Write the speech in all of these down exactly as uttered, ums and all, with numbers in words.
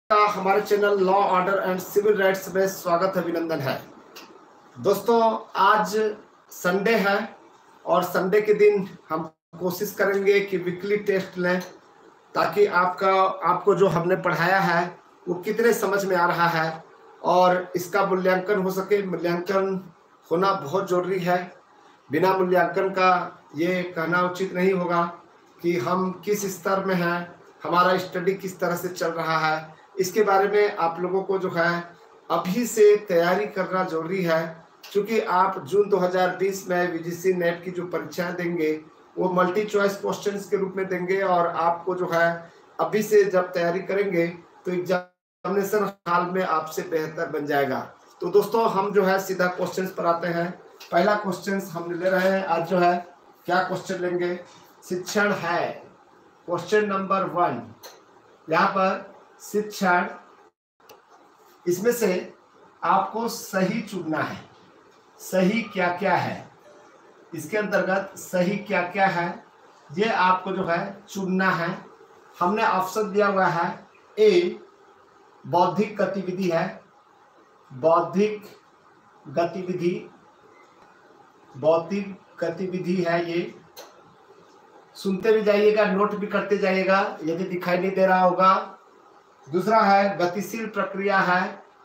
का हमारे channel law order and civil rights में स्वागत अभिनंदन है। दोस्तों, आज संडे है और संडे के दिन हम कोशिश करेंगे कि वीकली टेस्ट लें ताकि आपका आपको जो हमने पढ़ाया है वो कितने समझ में आ रहा है और इसका मूल्यांकन हो सके। मूल्यांकन होना बहुत ज़रूरी है। बिना मूल्यांकन का ये कहना उचित नहीं होगा कि हम किस स्तर में हैं, हमारा स्टडी किस तरह से चल रहा है। इसके बारे में आप लोगों को जो है अभी से तैयारी करना जरूरी है, क्योंकि आप जून दो हज़ार बीस में वीजीसी नेट की जो परीक्षाएं देंगे वो मल्टी चॉइस क्वेश्चंस के रूप में देंगे और आपको जो है अभी से जब तैयारी करेंगे तो एग्जामिनेशन हाल में आपसे बेहतर बन जाएगा। तो दोस्तों, हम जो है सीधा क्वेश्चंस पर आते हैं। पहला क्वेश्चन हम ले रहे हैं। आज जो है क्या क्वेश्चन लेंगे? शिक्षण है क्वेश्चन नंबर वन। यहाँ पर शिक्षण, इसमें से आपको सही चुनना है। सही क्या क्या है, इसके अंतर्गत सही क्या क्या है ये आपको जो है चुनना है। हमने ऑप्शन दिया हुआ है। ए बौद्धिक गतिविधि है, बौद्धिक गतिविधि बौद्धिक गतिविधि है। ये सुनते भी जाइएगा, नोट भी करते जाइएगा यदि दिखाई नहीं दे रहा होगा। दूसरा है गतिशील प्रक्रिया है,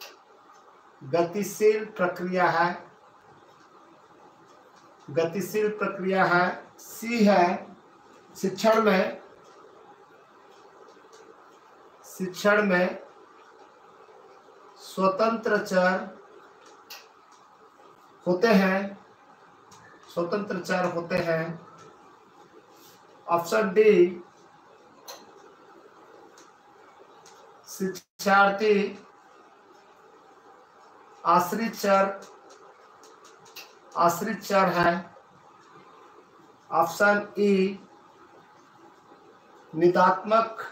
गतिशील प्रक्रिया है, गतिशील प्रक्रिया है। सी है शिक्षण में, शिक्षण में स्वतंत्र चर होते हैं, स्वतंत्र चर होते हैं। ऑप्शन डी शिक्षार्थी आश्रित चर आश्रित चर है। ऑप्शन ई निदात्मक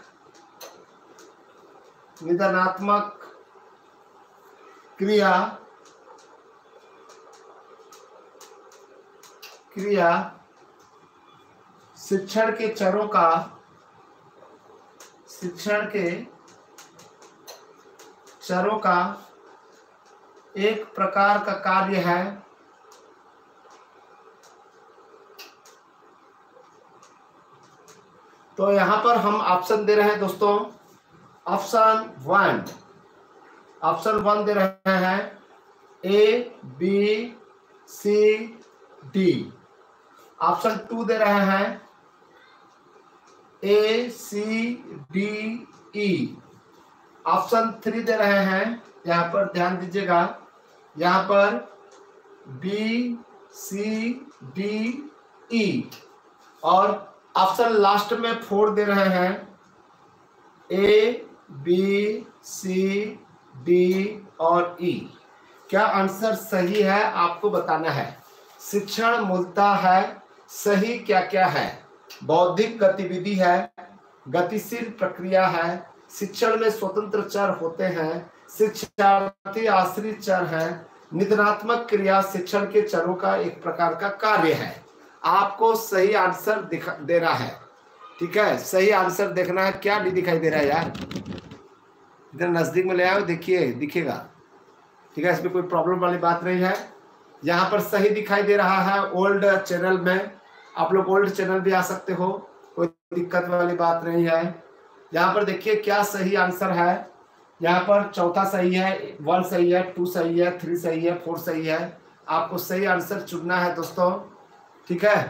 निदानात्मक क्रिया क्रिया शिक्षण के चरों का शिक्षण के चरों का एक प्रकार का कार्य है। तो यहां पर हम ऑप्शन दे रहे हैं दोस्तों। ऑप्शन वन ऑप्शन वन दे रहे हैं A B C D. Option two दे रहे हैं A C D E. Option three दे रहे हैं, यहाँ पर ध्यान दीजिएगा, यहाँ पर बी सी डी ई। और ऑप्शन लास्ट में फोर दे रहे हैं ए बी सी डी और ई। क्या आंसर सही है आपको बताना है। शिक्षण मूलतः है, सही क्या क्या है? बौद्धिक गतिविधि है, गतिशील प्रक्रिया है, शिक्षण में स्वतंत्र चर होते हैं, शिक्षार्थी आश्रित चर है, निदानात्मक क्रिया शिक्षण के चरों का एक प्रकार का कार्य है। आपको सही आंसर दिखा देना है, ठीक है? सही आंसर देखना है। क्या नहीं दिखाई दे रहा है यार? इधर नजदीक में ले आओ, देखिए दिखेगा, ठीक है? इसमें कोई प्रॉब्लम वाली बात नहीं है। यहाँ पर सही दिखाई दे रहा है। ओल्ड चैनल में आप लोग ओल्ड चैनल भी आ सकते हो, कोई दिक्कत वाली बात नहीं है। यहाँ पर देखिए क्या सही आंसर है। यहाँ पर चौथा सही है, वन सही है, टू सही है, थ्री सही है, फोर सही है। आपको सही आंसर चुनना है दोस्तों, ठीक है?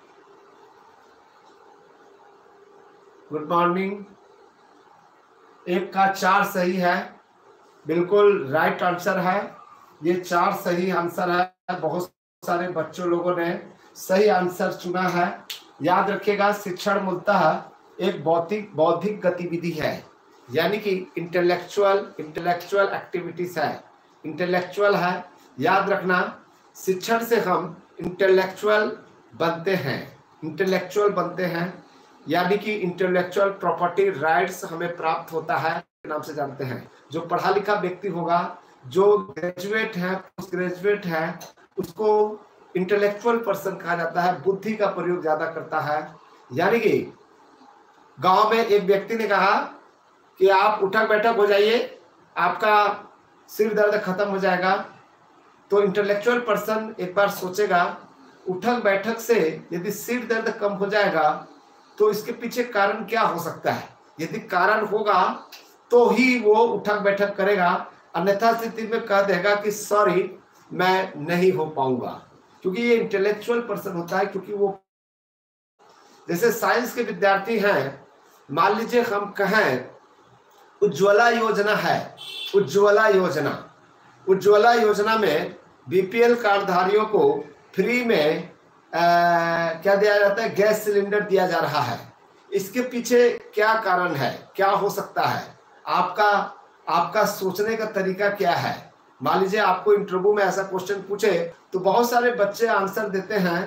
Good morning. एक का चार सही है, बिल्कुल राइट आंसर है। ये चार सही आंसर है। बहुत सारे बच्चों लोगों ने सही आंसर चुना है। याद रखिएगा, शिक्षण मूलतः एक बौद्धिक बौद्धिक गतिविधि है, यानी कि इंटेलेक्चुअल इंटेलेक्चुअल एक्टिविटीज है, इंटेलेक्चुअल है। याद रखना, शिक्षण से हम इंटेलेक्चुअल बनते हैं, इंटेलेक्चुअल बनते हैं, यानी कि इंटेलेक्चुअल प्रॉपर्टी राइट्स हमें प्राप्त होता है नाम से जानते हैं। जो पढ़ा लिखा व्यक्ति होगा, जो ग्रेजुएट है, पोस्ट ग्रेजुएट है, उसको इंटेलेक्चुअल पर्सन कहा जाता है, बुद्धि का प्रयोग ज्यादा करता है। यानी कि गांव में एक व्यक्ति ने कहा कि आप उठक बैठक हो जाइए, आपका सिर दर्द खत्म हो जाएगा। तो इंटेलेक्चुअल पर्सन एक बार सोचेगा उठक बैठक से यदि सिर दर्द कम हो जाएगा तो इसके पीछे कारण क्या हो सकता है। यदि कारण होगा तो ही वो उठक बैठक करेगा, अन्यथा स्थिति में कह देगा कि सॉरी मैं नहीं हो पाऊंगा। क्योंकि ये इंटेलेक्चुअल पर्सन होता है, क्योंकि वो जैसे साइंस के विद्यार्थी हैं, मान लीजिए हम कहें उज्ज्वला योजना है, उज्ज्वला योजना उज्ज्वला योजना में बीपीएल कार्डधारियों को फ्री में आ, क्या दिया जाता है, गैस सिलेंडर दिया जा रहा है। इसके पीछे क्या कारण है, क्या हो सकता है, आपका आपका सोचने का तरीका क्या है। मान लीजिए आपको इंटरव्यू में ऐसा क्वेश्चन पूछे तो बहुत सारे बच्चे आंसर देते हैं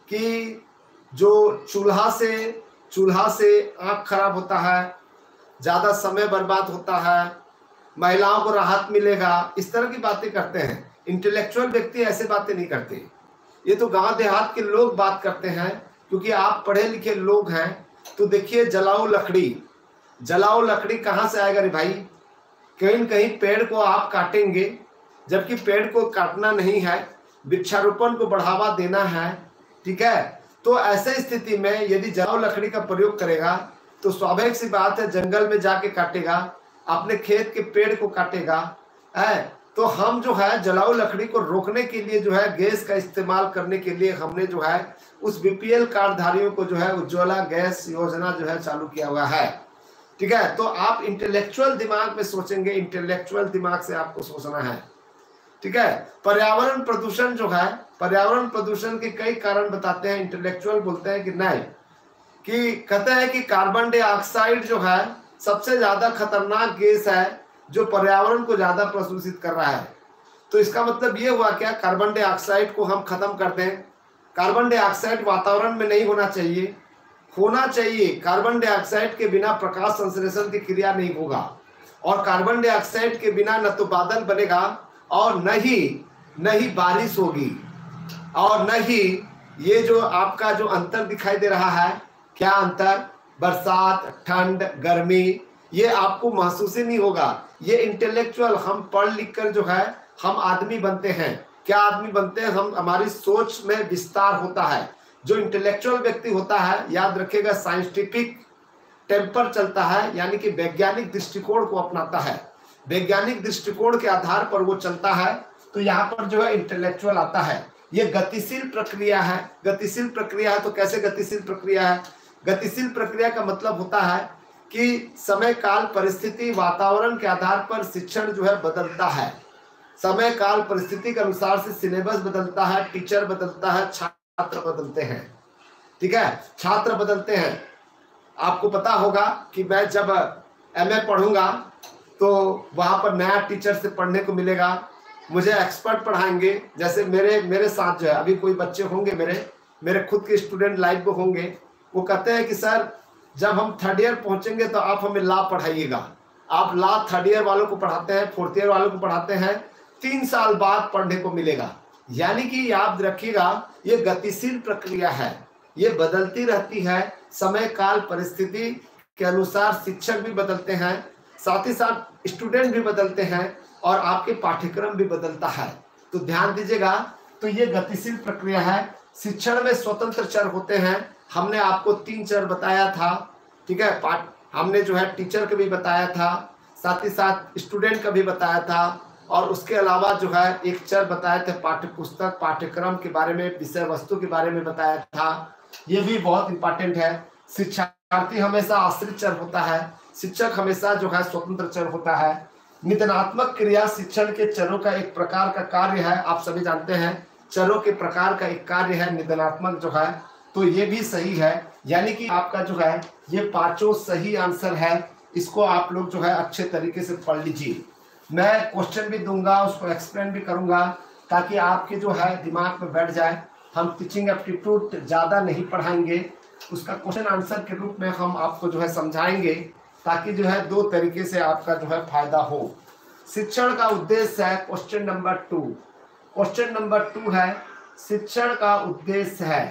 कि जो चूल्हा से चूल्हा से आँख खराब होता है, ज़्यादा समय बर्बाद होता है, महिलाओं को राहत मिलेगा, इस तरह की बातें करते हैं। इंटेलेक्चुअल व्यक्ति ऐसे बातें नहीं करते, ये तो गांव देहात के लोग बात करते हैं। क्योंकि आप पढ़े लिखे लोग हैं तो देखिए, जलाओ लकड़ी, जलाओ लकड़ी कहाँ से आएगा रे भाई, कहीं न कहीं पेड़ को आप काटेंगे, जबकि पेड़ को काटना नहीं है, वृक्षारोपण को बढ़ावा देना है, ठीक है। तो ऐसे स्थिति में यदि जलाओ लकड़ी का प्रयोग करेगा तो स्वाभाविक सी बात है जंगल में जाके काटेगा, अपने खेत के पेड़ को काटेगा, है। तो हम जो है जलाऊ लकड़ी को रोकने के लिए जो है गैस का इस्तेमाल करने के लिए हमने जो है उस बीपीएल कार्डधारियों को जो है उज्ज्वला गैस योजना जो है चालू किया हुआ है, ठीक है। तो आप इंटेलेक्चुअल दिमाग में सोचेंगे, इंटेलेक्चुअल दिमाग से आपको सोचना है, ठीक है। पर्यावरण प्रदूषण जो है, पर्यावरण प्रदूषण के कई कारण बताते हैं, इंटेलेक्चुअल बोलते हैं कि नहीं, कि कहते हैं कि कार्बन डाइऑक्साइड जो है सबसे ज्यादा खतरनाक गैस है जो पर्यावरण को ज्यादा प्रदूषित कर रहा है। तो इसका मतलब ये हुआ क्या, कार्बन डाइऑक्साइड को हम खत्म कर दें। कार्बन डाइऑक्साइड वातावरण में नहीं होना चाहिए, होना चाहिए। कार्बन डाइऑक्साइड के बिना प्रकाश संश्लेषण की क्रिया नहीं होगा, और कार्बन डाइऑक्साइड के बिना न तो बादल बनेगा और न ही न ही बारिश होगी, और न ही ये जो आपका जो अंतर दिखाई दे रहा है, क्या अंतर, बरसात, ठंड, गर्मी, ये आपको महसूस ही नहीं होगा। ये इंटेलेक्चुअल, हम पढ़ लिख कर जो है हम आदमी बनते हैं। क्या आदमी बनते हैं हम, हमारी सोच में विस्तार होता है। जो इंटेलेक्चुअल व्यक्ति होता है, याद रखिएगा, साइंटिफिक टेम्पर चलता है, यानी कि वैज्ञानिक दृष्टिकोण को अपनाता है, वैज्ञानिक दृष्टिकोण के आधार पर वो चलता है। तो यहाँ पर जो है इंटेलेक्चुअल आता है। ये गतिशील प्रक्रिया है, गतिशील प्रक्रिया है। तो कैसे गतिशील प्रक्रिया है, गतिशील प्रक्रिया का मतलब होता है कि समय काल परिस्थिति वातावरण के आधार पर शिक्षण जो है बदलता है। समय काल परिस्थिति के अनुसार से सिलेबस बदलता है, टीचर बदलता है, छात्र बदलते हैं, ठीक है, छात्र बदलते हैं। आपको पता होगा कि मैं जब एमए पढ़ूंगा तो वहाँ पर नया टीचर से पढ़ने को मिलेगा, मुझे एक्सपर्ट पढ़ाएंगे। जैसे मेरे मेरे साथ जो है अभी कोई बच्चे होंगे, मेरे मेरे खुद के स्टूडेंट लाइफ में होंगे, वो कहते हैं कि सर जब हम थर्ड ईयर पहुंचेंगे तो आप हमें लॉ पढ़ाइएगा। आप लॉ थर्ड ईयर वालों को पढ़ाते हैं, फोर्थ ईयर वालों को पढ़ाते हैं, तीन साल बाद पढ़ने को मिलेगा। यानी कि याद रखिएगा, ये गतिशील प्रक्रिया है, ये बदलती रहती है। समय काल परिस्थिति के अनुसार शिक्षक भी बदलते हैं, साथ ही साथ स्टूडेंट भी बदलते हैं, और आपके पाठ्यक्रम भी बदलता है। तो ध्यान दीजिएगा, तो ये गतिशील प्रक्रिया है। शिक्षण में स्वतंत्र चर होते हैं, हमने आपको तीन चर बताया था, ठीक है। पाठ हमने जो है टीचर का भी बताया था, साथ ही साथ स्टूडेंट का भी बताया था, और उसके अलावा जो है एक चर बताए थे पाठ्य पुस्तक पाठ्यक्रम के बारे में, विषय वस्तु के बारे में बताया था। ये भी बहुत इंपॉर्टेंट है। शिक्षार्थी हमेशा आश्रित चर होता है, शिक्षक हमेशा जो है स्वतंत्र चर होता है। निदानात्मक क्रिया शिक्षण के चरों का एक प्रकार का कार्य है, आप सभी जानते हैं चरों के प्रकार का एक कार्य है निदानात्मक जो है। तो ये भी सही है, यानी कि आपका जो है ये पांचों सही आंसर है। इसको आप लोग जो है अच्छे तरीके से पढ़ लीजिए। मैं क्वेश्चन भी दूंगा, उसको एक्सप्लेन भी करूंगा, ताकि आपके जो है दिमाग में बैठ जाए। हम टीचिंग एप्टीट्यूड ज़्यादा नहीं पढ़ाएंगे, उसका क्वेश्चन आंसर के रूप में हम आपको जो है समझाएंगे, ताकि जो है दो तरीके से आपका जो है फायदा हो। शिक्षण का उद्देश्य है question number two. Question number two है शिक्षण का उद्देश्य है,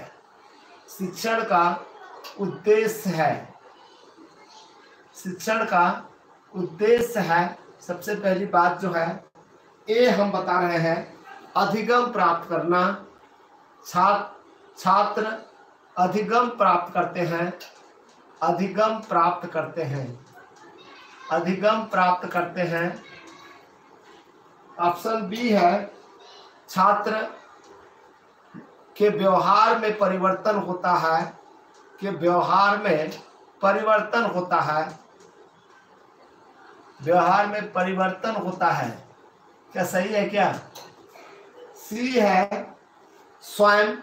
शिक्षण का उद्देश्य है, शिक्षण का उद्देश्य है, सबसे पहली बात जो है ए हम बता रहे हैं, अधिगम प्राप्त करना। छात्र छात्र अधिगम प्राप्त करते हैं, अधिगम प्राप्त करते हैं, अधिगम प्राप्त करते हैं। ऑप्शन बी है, छात्र के व्यवहार में परिवर्तन होता है, के व्यवहार में परिवर्तन होता है, व्यवहार में परिवर्तन होता है। क्या सही है क्या? सी है, स्वयं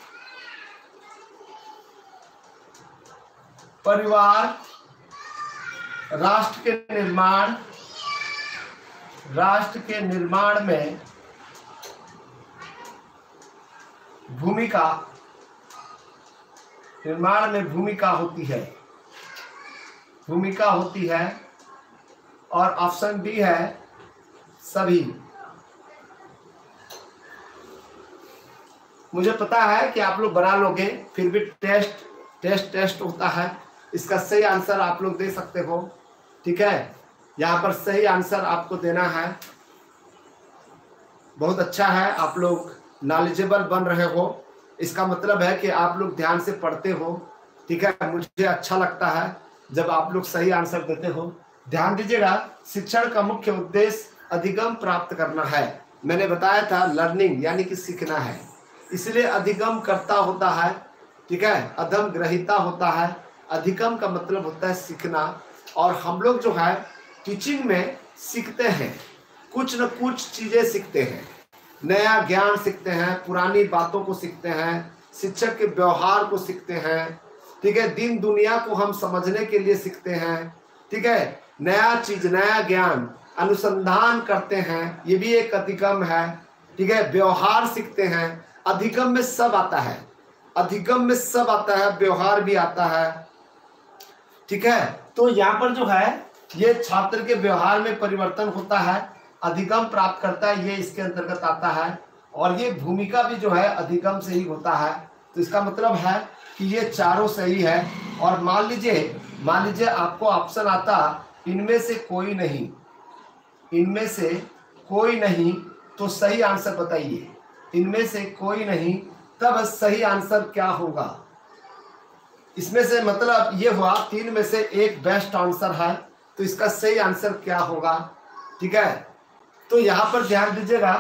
परिवार राष्ट्र के निर्माण राष्ट्र के निर्माण में भूमिका निर्माण में भूमिका होती है, भूमिका होती है। और ऑप्शन डी है, सभी। मुझे पता है कि आप लोग बना लोगे, फिर भी टेस्ट टेस्ट टेस्ट होता है। इसका सही आंसर आप लोग दे सकते हो, ठीक है। यहाँ पर सही आंसर आपको देना है। बहुत अच्छा है, आप लोग नॉलेजेबल बन रहे हो। इसका मतलब है कि आप लोग ध्यान से पढ़ते हो, ठीक है। मुझे अच्छा लगता है जब आप लोग सही आंसर देते हो। ध्यान दीजिएगा, शिक्षण का मुख्य उद्देश्य अधिगम प्राप्त करना है। मैंने बताया था लर्निंग यानी कि सीखना है, इसलिए अधिगम कर्ता होता है, ठीक है, अधम ग्रहिता होता है। अधिगम का मतलब होता है सीखना। और हम लोग जो है टीचिंग में सीखते हैं, कुछ न कुछ चीज़ें सीखते हैं, नया ज्ञान सीखते हैं, पुरानी बातों को सीखते हैं, शिक्षक के व्यवहार को सीखते हैं, ठीक है, दिन दुनिया को हम समझने के लिए सीखते हैं, ठीक है, नया चीज नया ज्ञान अनुसंधान करते हैं, ये भी एक अधिगम है, ठीक है, व्यवहार सीखते हैं। अधिगम में सब आता है, अधिगम में सब आता है, व्यवहार भी आता है, ठीक है। तो यहाँ पर जो है ये छात्र के व्यवहार में परिवर्तन होता है, अधिगम प्राप्त करता है, ये इसके अंतर्गत आता है। और ये भूमिका भी जो है अधिगम से ही होता है। तो इसका मतलब है कि ये चारों सही है। और मान लीजिए मान लीजिए आपको ऑप्शन आता इनमें से कोई नहीं, इनमें से कोई नहीं, तो सही आंसर बताइए। इनमें से कोई नहीं, तब सही आंसर क्या होगा? इसमें से मतलब ये हुआ तीन में से एक बेस्ट आंसर है, तो इसका सही आंसर क्या होगा? ठीक है, तो यहाँ पर ध्यान दीजिएगा,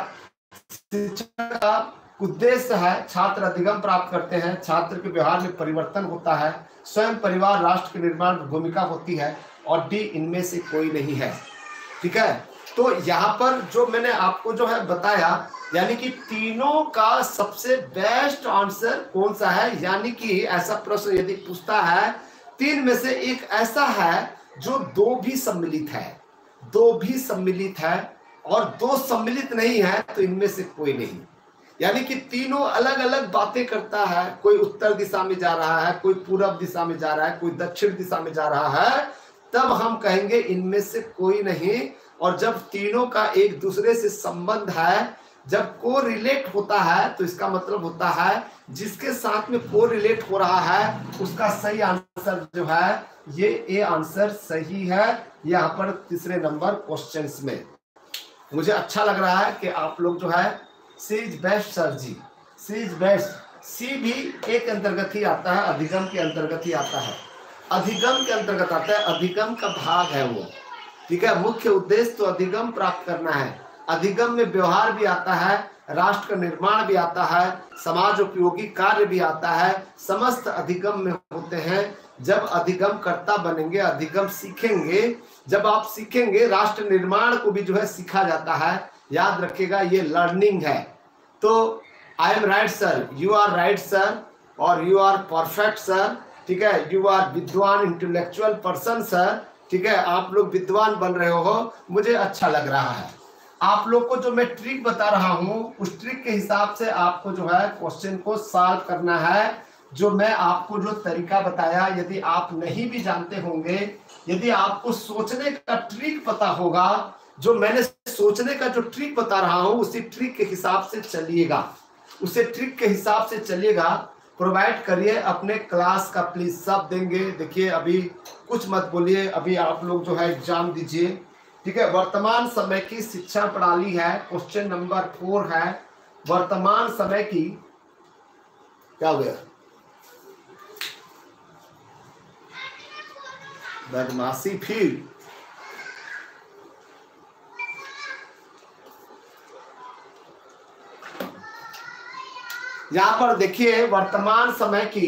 शिक्षा का उद्देश्य है छात्र अधिगम प्राप्त करते हैं, छात्र के व्यवहार में परिवर्तन होता है, स्वयं परिवार राष्ट्र के निर्माण में भूमिका होती है, और डी इनमें से कोई नहीं है। ठीक है, तो यहाँ पर जो मैंने आपको जो है बताया, यानी कि तीनों का सबसे बेस्ट आंसर कौन सा है, यानी कि ऐसा प्रश्न यदि पूछता है तीन में से एक ऐसा है जो दो भी सम्मिलित है, दो भी सम्मिलित है और दो सम्मिलित नहीं है, तो इनमें से कोई नहीं। यानी कि तीनों अलग अलग बातें करता है, कोई उत्तर दिशा में जा रहा है, कोई पूर्व दिशा में जा रहा है, कोई दक्षिण दिशा में जा रहा है, तब हम कहेंगे इनमें से कोई नहीं। और जब तीनों का एक दूसरे से संबंध है, जब को रिलेट होता है, तो इसका मतलब होता है जिसके साथ में को रिलेट हो रहा है उसका सही आंसर जो है ये ए आंसर सही है। यहाँ पर तीसरे नंबर क्वेश्चंस में मुझे अच्छा लग रहा है कि आप लोग जो है C is best sir ji, C is best. C भी एक अंतर्गत ही आता है, अधिगम के अंतर्गत ही आता है, अधिगम के अंतर्गत आता है, अधिगम का भाग है वो। ठीक है, मुख्य उद्देश्य तो अधिगम प्राप्त करना है। अधिगम में व्यवहार भी आता है, राष्ट्र का निर्माण भी आता है, समाज उपयोगी कार्य भी आता है, समस्त अधिगम में होते हैं। जब अधिगम कर्ता बनेंगे, अधिगम सीखेंगे, जब आप सीखेंगे राष्ट्र निर्माण को भी जो है सीखा जाता है। याद रखिएगा ये लर्निंग है। तो I am right sir, you are right sir, और यू आर परफेक्ट सर। ठीक है, यू आर विद्वान इंटेलेक्चुअल पर्सन सर। ठीक है, आप लोग विद्वान बन रहे हो, मुझे अच्छा लग रहा है। आप लोग को जो मैं ट्रिक बता रहा हूँ उस ट्रिक के हिसाब से आपको जो है क्वेश्चन को सॉल्व करना है। जो मैं आपको जो तरीका बताया, यदि आप नहीं भी जानते होंगे, यदि आपको सोचने का ट्रिक पता होगा, जो मैंने सोचने का जो ट्रिक बता रहा हूँ उसी ट्रिक के हिसाब से चलिएगा, उसे ट्रिक के हिसाब से चलिएगा, प्रोवाइड करिए अपने क्लास का, प्लीज सब देंगे। देखिए अभी कुछ मत बोलिए, अभी आप लोग जो है एग्जाम दीजिए, ठीक है। वर्तमान समय की शिक्षा प्रणाली है, क्वेश्चन नंबर फोर है। वर्तमान समय की क्या हो गया, बदमाशी फिर। यहां पर देखिए वर्तमान समय की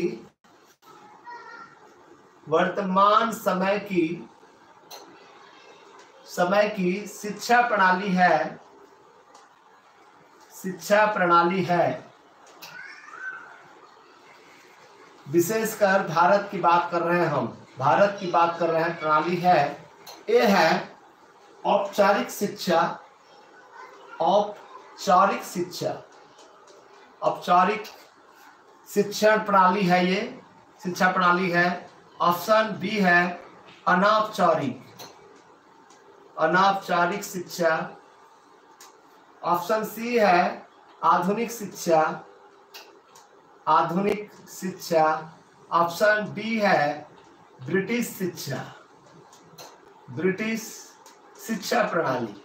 वर्तमान समय की समय की शिक्षा प्रणाली है, शिक्षा प्रणाली है, विशेषकर भारत की बात कर रहे हैं हम, भारत की बात कर रहे हैं, प्रणाली है। ये है औपचारिक शिक्षा, औपचारिक शिक्षा, औपचारिक शिक्षण प्रणाली है, ये शिक्षा प्रणाली है। ऑप्शन बी है अनौपचारिक, अनौपचारिक शिक्षा। ऑप्शन सी है आधुनिक शिक्षा, आधुनिक शिक्षा। ऑप्शन बी है ब्रिटिश शिक्षा, ब्रिटिश शिक्षा प्रणाली।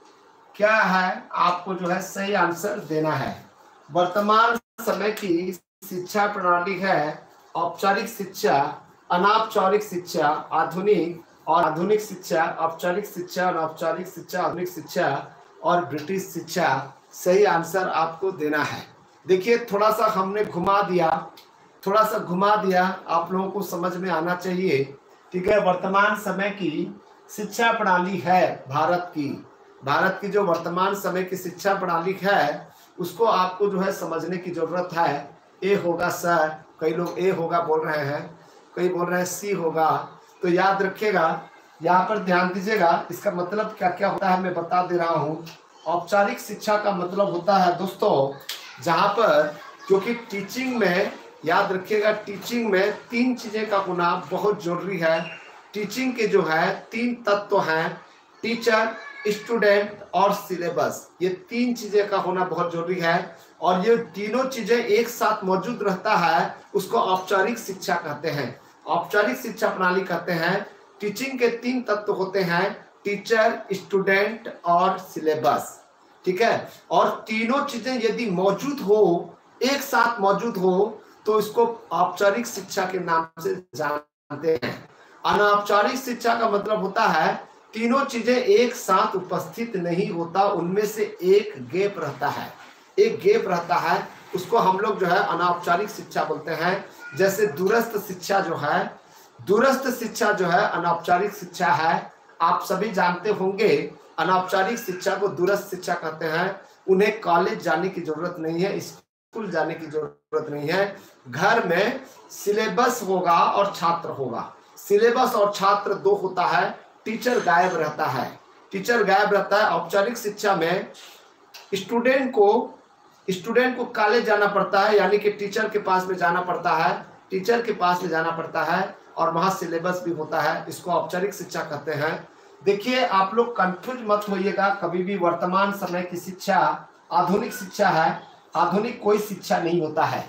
क्या है, आपको जो है सही आंसर देना है। वर्तमान समय की शिक्षा प्रणाली है औपचारिक शिक्षा, अनौपचारिक शिक्षा, आधुनिक और आधुनिक शिक्षा, औपचारिक शिक्षा, अनौपचारिक शिक्षा, आधुनिक शिक्षा और ब्रिटिश शिक्षा। सही आंसर आपको देना है। देखिए थोड़ा सा हमने घुमा दिया, थोड़ा सा घुमा दिया, आप लोगों को समझ में आना चाहिए, ठीक है। वर्तमान समय की शिक्षा प्रणाली है भारत की, भारत की जो वर्तमान समय की शिक्षा प्रणाली है उसको आपको जो है समझने की जरूरत है। ए होगा सर, कई लोग ए होगा बोल रहे हैं, कई बोल रहे हैं सी होगा। तो याद रखिएगा, यहाँ पर ध्यान दीजिएगा, इसका मतलब क्या क्या होता है मैं बता दे रहा हूँ। औपचारिक शिक्षा का मतलब होता है दोस्तों जहाँ पर, क्योंकि टीचिंग में याद रखिएगा, टीचिंग में तीन चीजें का होना बहुत जरूरी है। टीचिंग के जो है तीन तत्व हैं, टीचर, स्टूडेंट और सिलेबस। ये तीन चीजें का होना बहुत जरूरी है और ये तीनों चीजें एक साथ मौजूद रहता है, उसको औपचारिक शिक्षा कहते हैं, औपचारिक शिक्षा प्रणाली कहते हैं। टीचिंग के तीन तत्व होते हैं, टीचर, स्टूडेंट और सिलेबस, ठीक है। और तीनों चीजें यदि मौजूद हो, एक साथ मौजूद हो, तो इसको औपचारिक शिक्षा के नाम से जानते हैं। अनौपचारिक शिक्षा का मतलब होता है तीनों चीजें एक साथ उपस्थित नहीं होता, उनमें से एक गैप रहता है, एक गैप रहता है, उसको हम लोग जो है अनौपचारिक शिक्षा बोलते हैं। जैसे दूरस्थ शिक्षा जो है, दूरस्थ शिक्षा जो है अनौपचारिक शिक्षा है। आप सभी जानते होंगे अनौपचारिक शिक्षा को दूरस्थ शिक्षा कहते हैं। उन्हें कॉलेज जाने की जरूरत नहीं है, स्कूल जाने की जरूरत नहीं है, घर में सिलेबस होगा और छात्र होगा। सिलेबस और छात्र दो होता है, टीचर गायब रहता है, टीचर गायब रहता है। औपचारिक शिक्षा में स्टूडेंट को स्टूडेंट को कॉलेज जाना पड़ता है, यानी कि टीचर के पास में जाना पड़ता है, टीचर के पास में जाना पड़ता है और वहां सिलेबस भी होता है, इसको औपचारिक शिक्षा कहते हैं। देखिए आप लोग कंफ्यूज मत होइएगा कभी भी, वर्तमान समय की शिक्षा आधुनिक शिक्षा है, आधुनिक कोई शिक्षा नहीं होता है।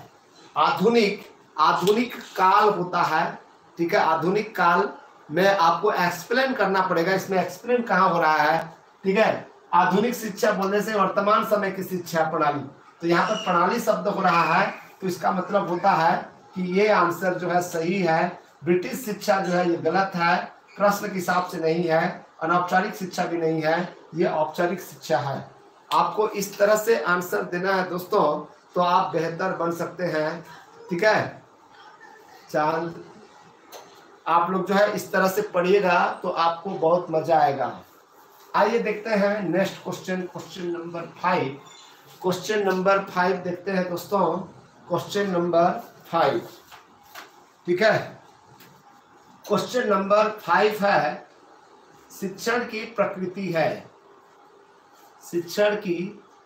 आधुनिक आधुनिक काल होता है, ठीक है। आधुनिक काल में आपको एक्सप्लेन करना पड़ेगा, इसमें एक्सप्लेन कहाँ हो रहा है, ठीक है। आधुनिक शिक्षा बोलने से वर्तमान समय की शिक्षा प्रणाली, तो यहाँ पर प्रणाली शब्द हो रहा है, तो इसका मतलब होता है कि ये आंसर जो है सही है। ब्रिटिश शिक्षा जो है ये गलत है, प्रश्न के हिसाब से नहीं है, अनौपचारिक शिक्षा भी नहीं है, ये औपचारिक शिक्षा है। आपको इस तरह से आंसर देना है दोस्तों, तो आप बेहतर बन सकते हैं, ठीक है। चांद आप लोग जो है इस तरह से पढ़िएगा तो आपको बहुत मजा आएगा। आइए देखते हैं next question, question number five. Question number five देखते हैं दोस्तों, क्वेश्चन नंबर फाइव, ठीक है। क्वेश्चन नंबर फाइव है शिक्षण की प्रकृति है, शिक्षण की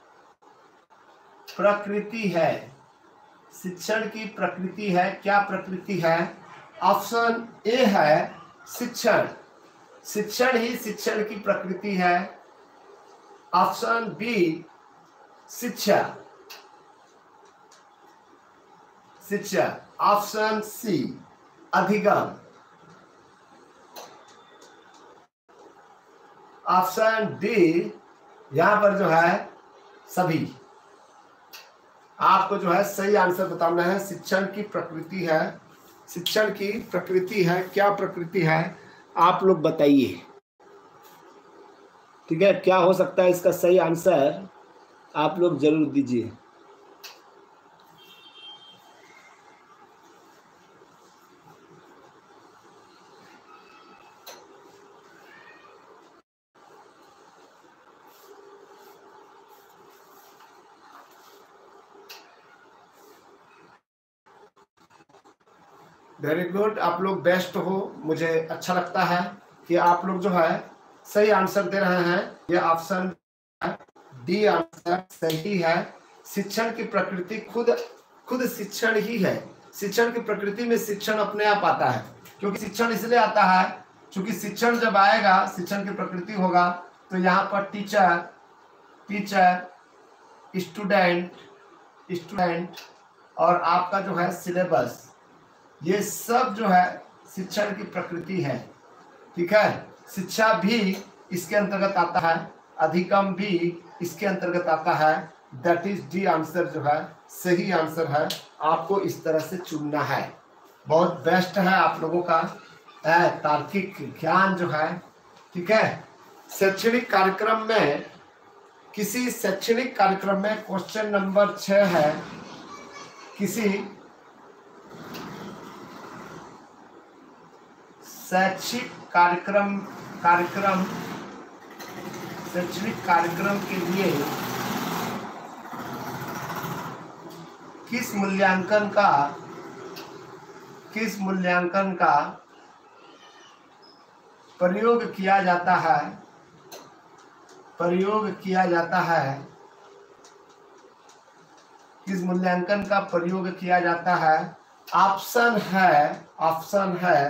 प्रकृति है, शिक्षण की प्रकृति है। क्या प्रकृति है? ऑप्शन ए है शिक्षण, शिक्षण ही शिक्षण की प्रकृति है। ऑप्शन बी शिक्षा, शिक्षा, ऑप्शन सी अधिगम, ऑप्शन डी यहां पर जो है सभी। आपको जो है सही आंसर बताना है। शिक्षण की प्रकृति है, शिक्षण की प्रकृति है, क्या प्रकृति है आप लोग बताइए। ठीक है, क्या हो सकता है इसका सही आंसर आप लोग जरूर दीजिए। वेरी गुड, आप लोग बेस्ट हो। मुझे अच्छा लगता है कि आप लोग जो है सही आंसर दे रहे हैं। ये ऑप्शन डी आंसर सही है। शिक्षण की प्रकृति खुद खुद शिक्षण ही है। शिक्षण की प्रकृति में शिक्षण अपने आप आता है, क्योंकि शिक्षण इसलिए आता है क्योंकि शिक्षण जब आएगा, शिक्षण की प्रकृति होगा तो यहाँ पर टीचर टीचर स्टूडेंट स्टूडेंट और आपका जो है सिलेबस, ये सब जो है शिक्षण की प्रकृति है। ठीक है, शिक्षा भी इसके अंतर्गत आता है, अधिगम भी इसके अंतर्गत आता है। दैट इज डी आंसर जो है सही आंसर है। आपको इस तरह से चुनना है। बहुत बेस्ट है आप लोगों का तार्किक ज्ञान जो है। ठीक है, शैक्षणिक कार्यक्रम में किसी शैक्षणिक कार्यक्रम में क्वेश्चन नंबर छह है, किसी शैक्षिक कार्यक्रम कार्यक्रम शैक्षणिक कार्यक्रम के लिए किस मूल्यांकन का किस मूल्यांकन का प्रयोग किया जाता है प्रयोग किया जाता है किस मूल्यांकन का प्रयोग किया जाता है। ऑप्शन है ऑप्शन है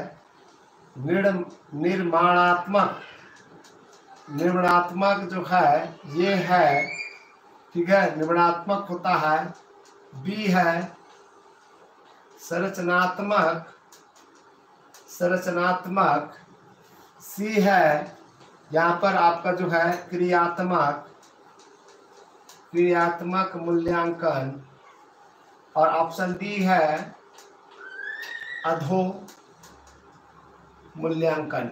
निर्माणात्मक निर्माणात्मक जो है ये है। ठीक है, निर्माणात्मक होता है। बी है संरचनात्मक संरचनात्मक सी है यहाँ पर आपका जो है क्रियात्मक क्रियात्मक मूल्यांकन और ऑप्शन डी है अधो मूल्यांकन।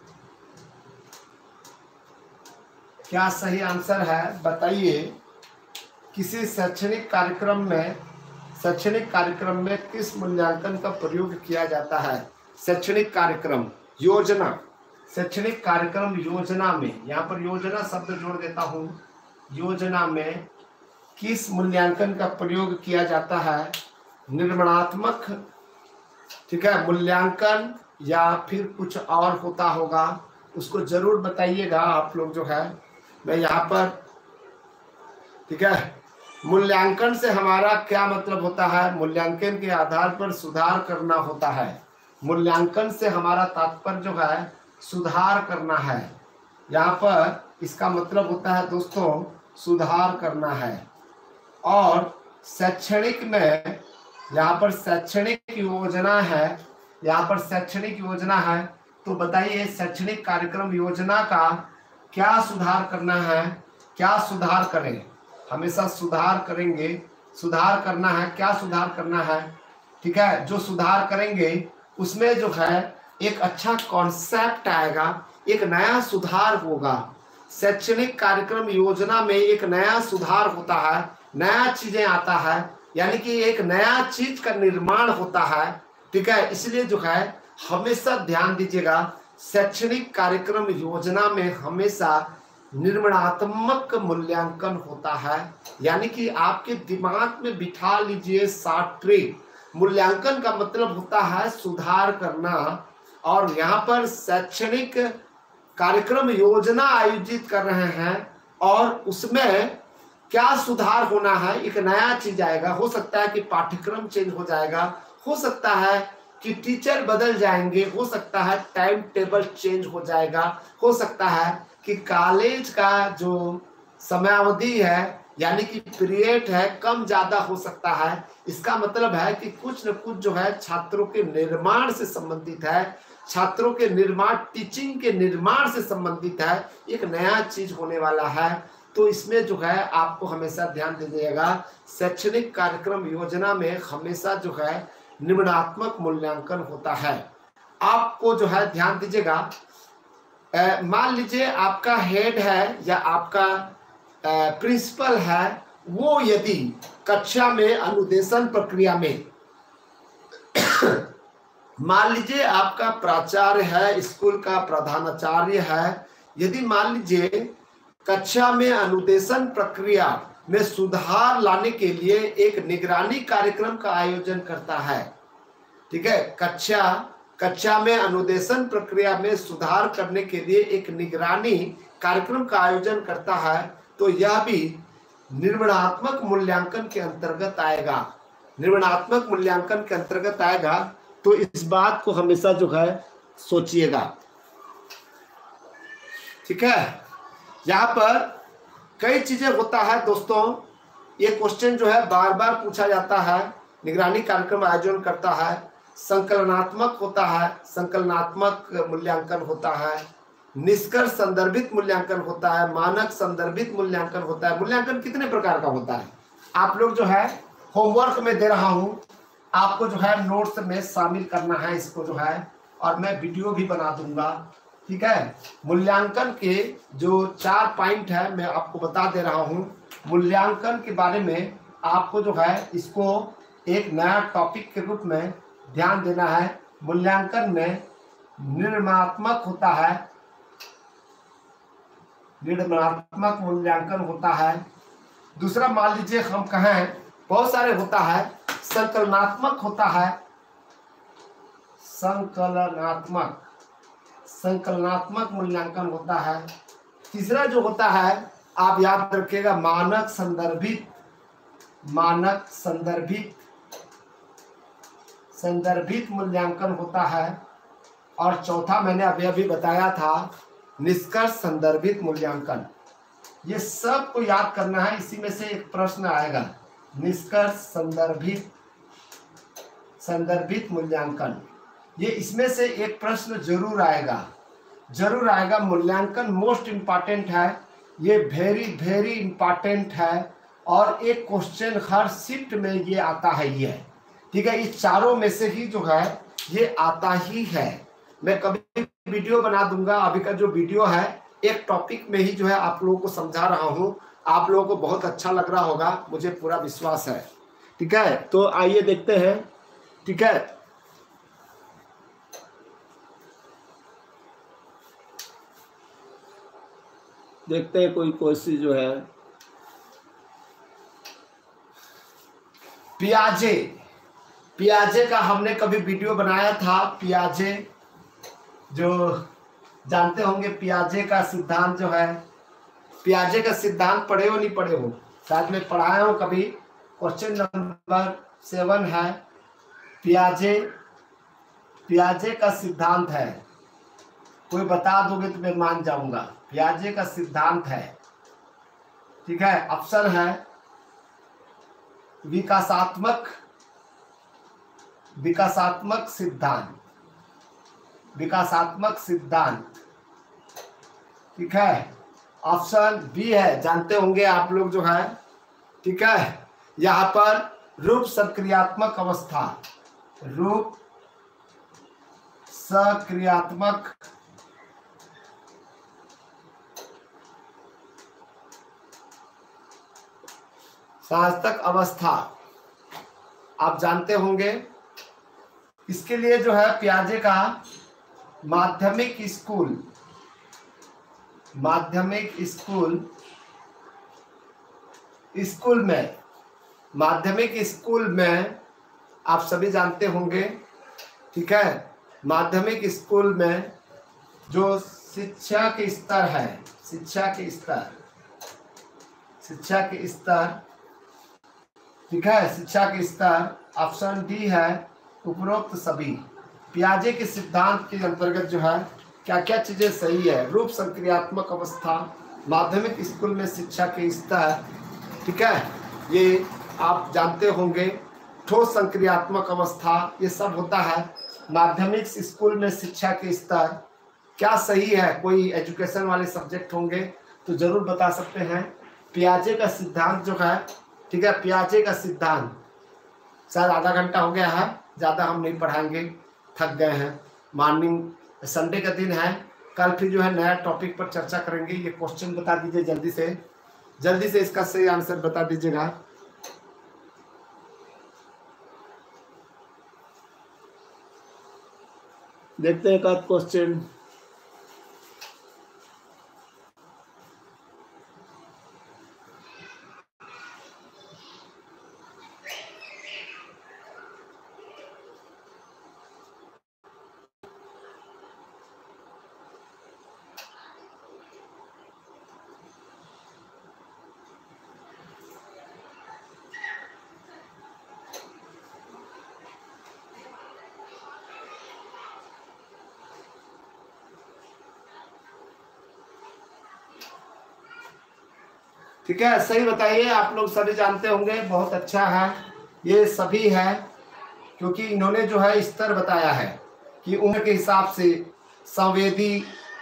क्या सही आंसर है बताइए। किसी शैक्षणिक कार्यक्रम में शैक्षणिक कार्यक्रम में किस मूल्यांकन का प्रयोग किया जाता है। शैक्षणिक कार्यक्रम योजना शैक्षणिक कार्यक्रम योजना में, यहाँ पर योजना शब्द जोड़ देता हूँ, योजना में किस मूल्यांकन का प्रयोग किया जाता है। निर्माणात्मक, ठीक है, मूल्यांकन या फिर कुछ और होता होगा, उसको जरूर बताइएगा आप लोग जो है। मैं यहाँ पर, ठीक है, मूल्यांकन से हमारा क्या मतलब होता है। मूल्यांकन के आधार पर सुधार करना होता है। मूल्यांकन से हमारा तात्पर्य जो है सुधार करना है। यहाँ पर इसका मतलब होता है दोस्तों सुधार करना है। और शैक्षणिक में यहाँ पर शैक्षणिक योजना है, यहाँ पर शैक्षणिक योजना है, तो बताइए शैक्षणिक कार्यक्रम योजना का क्या सुधार करना है। क्या सुधार करें, हमेशा सुधार करेंगे, सुधार करना है। क्या सुधार करना है, ठीक है, जो सुधार करेंगे उसमें जो है एक अच्छा कॉन्सेप्ट आएगा, एक नया सुधार होगा। शैक्षणिक कार्यक्रम योजना में एक नया सुधार होता है, नया चीजें आता है, यानी कि एक नया चीज का निर्माण होता है। ठीक है, इसलिए जो है हमेशा ध्यान दीजिएगा, शैक्षणिक कार्यक्रम योजना में हमेशा निर्माणात्मक मूल्यांकन होता है। यानी कि आपके दिमाग में बिठा लीजिए शॉर्ट ट्रिक, मूल्यांकन का मतलब होता है सुधार करना। और यहाँ पर शैक्षणिक कार्यक्रम योजना आयोजित कर रहे हैं और उसमें क्या सुधार होना है, एक नया चीज आएगा। हो सकता है कि पाठ्यक्रम चेंज हो जाएगा, हो सकता है कि टीचर बदल जाएंगे, हो सकता है टाइम टेबल चेंज हो जाएगा, हो सकता है कि कॉलेज का जो समयावधि है यानी कि पीरियड है कम ज्यादा हो सकता है। इसका मतलब है कि कुछ न कुछ जो है छात्रों के निर्माण से संबंधित है, छात्रों के निर्माण, टीचिंग के निर्माण से संबंधित है, एक नया चीज होने वाला है। तो इसमें जो है आपको हमेशा ध्यान दीजिएगा, शैक्षणिक कार्यक्रम योजना में हमेशा जो है निम्नात्मक मूल्यांकन होता है। आपको जो है ध्यान दीजिएगा, मान लीजिए आपका हेड है या आपका प्रिंसिपल है, वो यदि कक्षा में अनुदेशन प्रक्रिया में मान लीजिए आपका प्राचार्य है, स्कूल का प्रधानाचार्य है, यदि मान लीजिए कक्षा में अनुदेशन प्रक्रिया में सुधार लाने के लिए एक निगरानी कार्यक्रम का आयोजन करता है, ठीक है, कक्षा कक्षा में अनुदेशन प्रक्रिया में सुधार करने के लिए एक निगरानी कार्यक्रम का आयोजन करता है, तो यह भी निर्माणात्मक मूल्यांकन के अंतर्गत आएगा, निर्माणात्मक मूल्यांकन के अंतर्गत आएगा। तो इस बात को हमेशा जो है सोचिएगा, ठीक है। यहाँ पर कई चीजें होता है दोस्तों, ये क्वेश्चन जो है बार बार पूछा जाता है। निगरानी कार्यक्रम आयोजन करता है, संकलनात्मक होता है, संकलनात्मक मूल्यांकन होता है, निष्कर्ष संदर्भित मूल्यांकन होता है, मानक संदर्भित मूल्यांकन होता है। मूल्यांकन कितने प्रकार का होता है आप लोग जो है होमवर्क में दे रहा हूं, आपको जो है नोट्स में शामिल करना है इसको जो है, और मैं वीडियो भी बना दूंगा, ठीक है। मूल्यांकन के जो चार पॉइंट है मैं आपको बता दे रहा हूं। मूल्यांकन के बारे में आपको जो है इसको एक नया टॉपिक के रूप में ध्यान देना है। मूल्यांकन में निर्माणात्मक होता है, निर्माणात्मक मूल्यांकन होता है। दूसरा मान लीजिए हम कहें, बहुत सारे होता है, संकलनात्मक होता है, संकलनात्मक संकलनात्मक मूल्यांकन होता है। तीसरा जो होता है आप याद रखिएगा, मानक संदर्भित मानक संदर्भित संदर्भित मूल्यांकन होता है। और चौथा मैंने अभी अभी बताया था, निष्कर्ष संदर्भित मूल्यांकन। ये सब को याद करना है, इसी में से एक प्रश्न आएगा, निष्कर्ष संदर्भित संदर्भित मूल्यांकन। ये इसमें से एक प्रश्न जरूर आएगा, जरूर आएगा। मूल्यांकन मोस्ट इम्पॉर्टेंट है, ये वेरी वेरी इम्पॉर्टेंट है, और एक क्वेश्चन हर शिफ्ट में ये आता है ये, ठीक है। इस चारों में से ही जो है ये आता ही है। मैं कभी वीडियो बना दूंगा, अभी का जो वीडियो है एक टॉपिक में ही जो है आप लोगों को समझा रहा हूँ, आप लोगों को बहुत अच्छा लग रहा होगा, मुझे पूरा विश्वास है, ठीक है। तो आइए देखते हैं, ठीक है। देखते हैं कोई कोशिश जो है, पियाजे पियाजे का हमने कभी वीडियो बनाया था। पियाजे जो जानते होंगे, पियाजे का सिद्धांत जो है, पियाजे का सिद्धांत पढ़े हो नहीं पढ़े हो, शायद मैं पढ़ाया हूँ कभी। क्वेश्चन नंबर सेवन है, पियाजे पियाजे का सिद्धांत है, कोई बता दोगे तो मैं मान जाऊंगा। पियाजे का सिद्धांत है, ठीक है। ऑप्शन है विकासात्मक विकासात्मक सिद्धांत, विकासात्मक सिद्धांत, ठीक है। ऑप्शन बी है, जानते होंगे आप लोग जो है, ठीक है। यहाँ पर रूप सक्रियात्मक अवस्था, रूप सक्रियात्मक साहस्तक अवस्था आप जानते होंगे। इसके लिए जो है पियाजे का माध्यमिक स्कूल माध्यमिक स्कूल स्कूल में माध्यमिक स्कूल में आप सभी जानते होंगे, ठीक है। माध्यमिक स्कूल में जो शिक्षा के स्तर है, शिक्षा के स्तर शिक्षा के स्तर ठीक है, शिक्षा के स्तर, ऑप्शन डी है उपरोक्त सभी। पियाजे के सिद्धांत के अंतर्गत जो है क्या क्या चीजें सही है। रूप संक्रियात्मक अवस्था, माध्यमिक स्कूल में शिक्षा के स्तर, ठीक है, ये आप जानते होंगे। ठोस संक्रियात्मक अवस्था, ये सब होता है। माध्यमिक स्कूल में शिक्षा के स्तर क्या सही है, कोई एजुकेशन वाले सब्जेक्ट होंगे तो जरूर बता सकते हैं। पियाजे का सिद्धांत जो है, ठीक है, पियाजे का सिद्धांत शायद आधा घंटा हो गया है, ज़्यादा हम नहीं पढ़ाएंगे, थक गए हैं। मॉर्निंग संडे का दिन है, कल फिर जो है नया टॉपिक पर चर्चा करेंगे। ये क्वेश्चन बता दीजिए जल्दी से, जल्दी से इसका सही आंसर बता दीजिएगा। देखते हैं एक आध क्वेश्चन। ठीक है, सही बताइए। आप लोग सभी जानते होंगे, बहुत अच्छा है, ये सभी है, क्योंकि इन्होंने जो है स्तर बताया है कि उम्र के हिसाब से संवेदी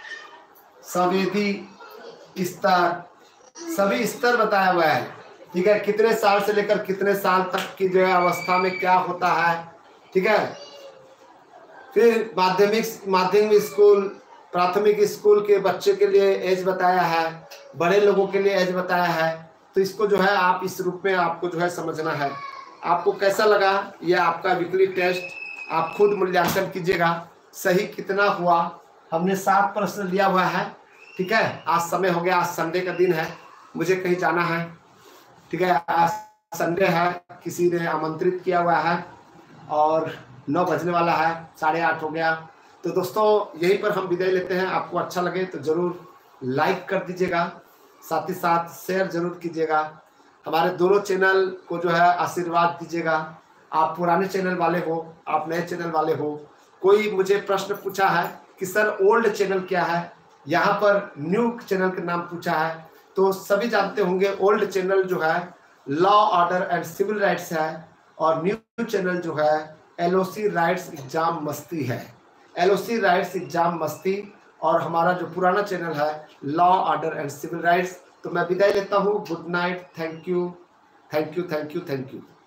संवेदी स्तर, सभी स्तर बताया हुआ है। ठीक है, कितने साल से लेकर कितने साल तक की जो है अवस्था में क्या होता है। ठीक है, फिर माध्यमिक माध्यमिक स्कूल, प्राथमिक स्कूल के बच्चे के लिए एज बताया है, बड़े लोगों के लिए एज बताया है। तो इसको जो है आप इस रूप में आपको जो है समझना है। आपको कैसा लगा ये आपका वीकली टेस्ट, आप खुद मूल्यांकन कीजिएगा, सही कितना हुआ। हमने सात प्रश्न लिया हुआ है। ठीक है, आज समय हो गया, आज संडे का दिन है, मुझे कहीं जाना है। ठीक है, आज संडे है, किसी ने आमंत्रित किया हुआ है और नौ बजने वाला है, साढ़े आठ हो गया। तो दोस्तों यहीं पर हम विदाई लेते हैं। आपको अच्छा लगे तो जरूर लाइक कर दीजिएगा, साथ ही साथ शेयर जरूर कीजिएगा। हमारे दोनों चैनल को जो है आशीर्वाद दीजिएगा। आप पुराने चैनल वाले हो, आप नए चैनल वाले हो, कोई मुझे प्रश्न पूछा है कि सर ओल्ड चैनल क्या है, यहाँ पर न्यू चैनल का नाम पूछा है। तो सभी जानते होंगे ओल्ड चैनल जो है law order and civil rights है, और न्यू चैनल जो है एलओसी राइट्स एग्जाम मस्ती है, एलओसी राइट्स एग्जाम मस्ती। और हमारा जो पुराना चैनल है law order and civil rights. तो मैं विदाई लेता हूँ, good night, thank you thank you thank you thank you.